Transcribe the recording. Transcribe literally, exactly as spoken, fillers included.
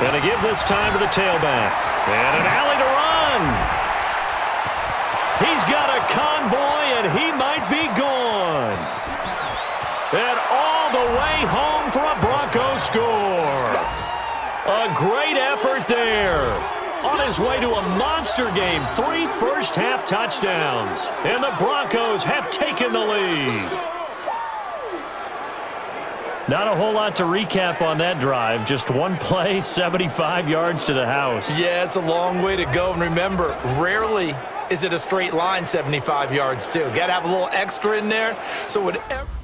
Going to give this time to the tailback. And an alley to run. He's got a convoy, and he might be gone. And all the way home for a Broncos score. A great effort there. On his way to a monster game, three first-half touchdowns. And the Broncos have taken the lead. Not a whole lot to recap on that drive. Just one play, seventy-five yards to the house. Yeah, it's a long way to go. And remember, rarely is it a straight line seventy-five yards, too. Got to have a little extra in there. So whatever...